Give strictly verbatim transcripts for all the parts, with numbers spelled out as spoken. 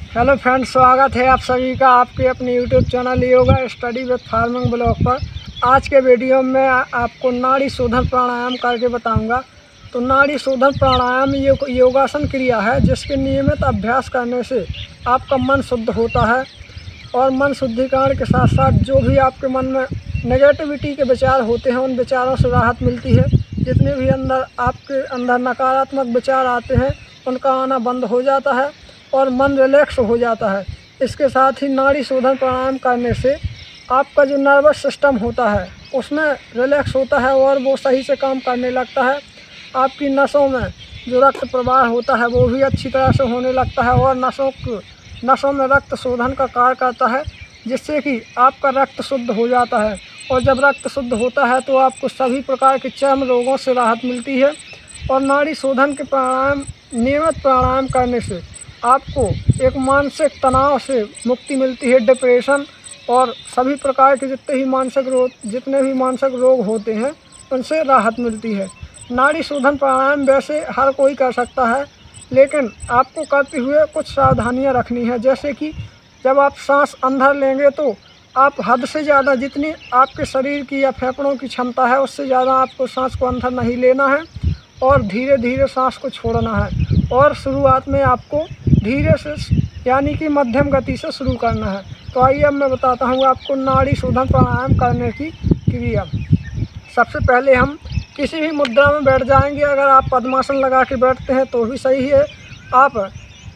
Hello friends, स्वागत है आप सभी का आपके अपने YouTube channel yoga study with farming blog पर। आज के वीडियो में आपको नाड़ी शोधन प्राणायाम करके बताऊंगा। तो नाड़ी शोधन प्राणायाम ये योगासन क्रिया है जिसके नियमित अभ्यास करने से आपका मन शुद्ध होता है और मन शुद्धिकरण के साथ साथ जो भी आपके मन में नेगेटिविटी के विचार होते हैं उन विचारों से राहत मिलती है। जितने भी अंदर आपके अंदर नकारात्मक विचार आते हैं उनका आना बंद हो जाता है और मन रिलैक्स हो जाता है। इसके साथ ही नाड़ी शोधन प्राणायाम करने से आपका जो नर्वस सिस्टम होता है उसमें रिलैक्स होता है और वो सही से काम करने लगता है। आपकी नसों में जो रक्त प्रवाह होता है वो भी अच्छी तरह से होने लगता है और नसों को नसों में रक्त शोधन का कार्य करता है जिससे कि आपका रक्त शुद्ध हो जाता है। और जब रक्त शुद्ध होता है तो आपको सभी प्रकार के चर्म रोगों से राहत मिलती है। और नाड़ी शोधन के प्राणायाम नियमित प्राणायाम करने से आपको एक मानसिक तनाव से मुक्ति मिलती है। डिप्रेशन और सभी प्रकार के जितने भी मानसिक रोग जितने भी मानसिक रोग होते हैं उनसे राहत मिलती है। नाड़ी शोधन प्राणायाम वैसे हर कोई कर सकता है, लेकिन आपको करते हुए कुछ सावधानियां रखनी है। जैसे कि जब आप सांस अंदर लेंगे तो आप हद से ज़्यादा जितनी आपके शरीर की या फेफड़ों की क्षमता है उससे ज़्यादा आपको सांस को अंदर नहीं लेना है और धीरे धीरे सांस को छोड़ना है। और शुरुआत में आपको धीरे से यानी कि मध्यम गति से शुरू करना है। तो आइए अब मैं बताता हूँ आपको नाड़ी शोधन प्राणायाम करने की क्रिया। सबसे पहले हम किसी भी मुद्रा में बैठ जाएंगे। अगर आप पद्मासन लगा के बैठते हैं तो भी सही है, आप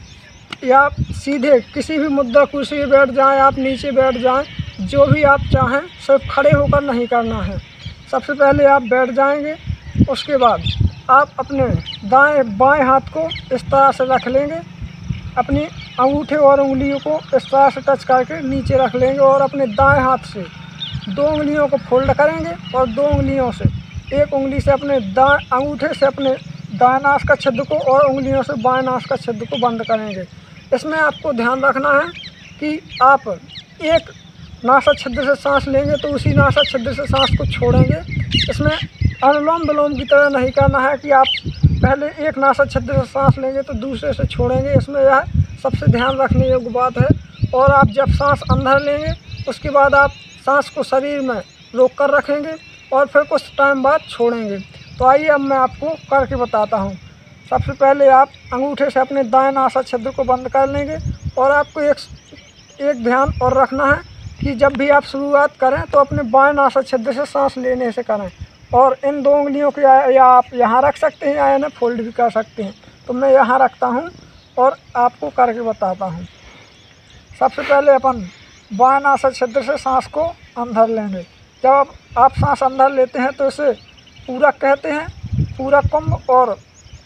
या सीधे किसी भी मुद्रा कुर्सी पे बैठ जाएं, आप नीचे बैठ जाएं, जो भी आप चाहें, सिर्फ खड़े होकर नहीं करना है। सबसे पहले आप बैठ जाएंगे, उसके बाद आप अपने दाएं बाएं हाथ को इस तरह से रख लेंगे, अपनी अंगूठे और उंगलियों को इस तरह से टच करके नीचे रख लेंगे और अपने दाएं हाथ से दो उंगलियों को फोल्ड करेंगे और दो उंगलियों से एक उंगली से अपने दाएं अंगूठे से अपने दाएं नास का छिद्र को और उंगलियों से बाएं नास का छिद्र को बंद करेंगे। इसमें आपको ध्यान रखना है कि आप एक नासा छिद्र से सांस लेंगे तो उसी नासा छिद्र से सांस को छोड़ेंगे। इसमें अनुलोम विलोम की तरह नहीं करना है कि आप पहले एक नासा छिद्र से सांस लेंगे तो दूसरे से छोड़ेंगे। इसमें यह सबसे ध्यान रखने योग्य बात है। और आप जब सांस अंदर लेंगे उसके बाद आप सांस को शरीर में रोक कर रखेंगे और फिर कुछ टाइम बाद छोड़ेंगे। तो आइए अब मैं आपको करके बताता हूँ। सबसे पहले आप अंगूठे से अपने दाएं नासा छिद्र को बंद कर लेंगे और आपको एक एक ध्यान और रखना है कि जब भी आप शुरुआत करें तो अपने बाएं नासा छिद्र से सांस लेने से करें। और इन दो उंगलियों को या, या आप यहाँ रख सकते हैं या इन्हें फोल्ड भी कर सकते हैं। तो मैं यहाँ रखता हूँ और आपको करके बताता हूँ। सबसे पहले अपन बाएं नासा छिद्र से सांस को अंदर लेंगे। जब आप, आप सांस अंदर लेते हैं तो इसे पूरक कहते हैं, पूरक कुंभ और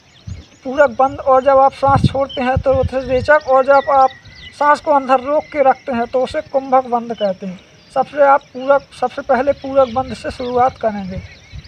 पूरक बंद। और जब आप सांस छोड़ते हैं तो उसे रेचक, और जब आप सांस को अंदर रोक के रखते हैं तो उसे कुंभक बंद कहते हैं। सबसे आप पूरक सबसे पहले पूरक बंद से शुरुआत करेंगे।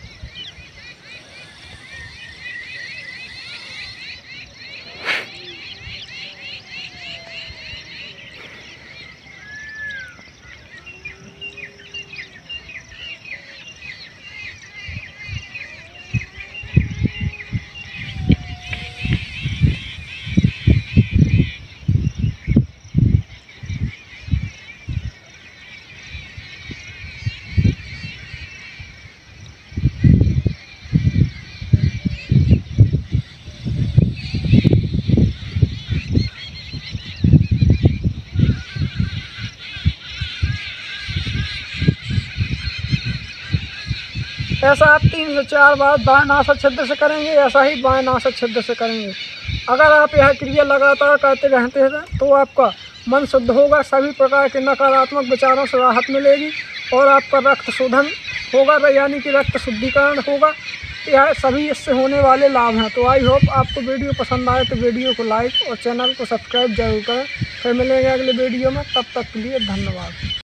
ऐसा आप तीन से चार बार दाएं नासा छिद्र से करेंगे, ऐसा ही बाएं नासा छिद्र से करेंगे। अगर आप यह क्रिया लगातार करते रहते हैं तो आपका मन शुद्ध होगा, सभी प्रकार के नकारात्मक विचारों से राहत मिलेगी और आपका रक्त शोधन होगा यानी कि रक्त शुद्धिकरण होगा। यह सभी इससे होने वाले लाभ हैं। तो आई होप आपको वीडियो पसंद आए तो वीडियो को लाइक और चैनल को सब्सक्राइब जरूर करें। फिर मिलेंगे अगले वीडियो में, तब तक के लिए धन्यवाद।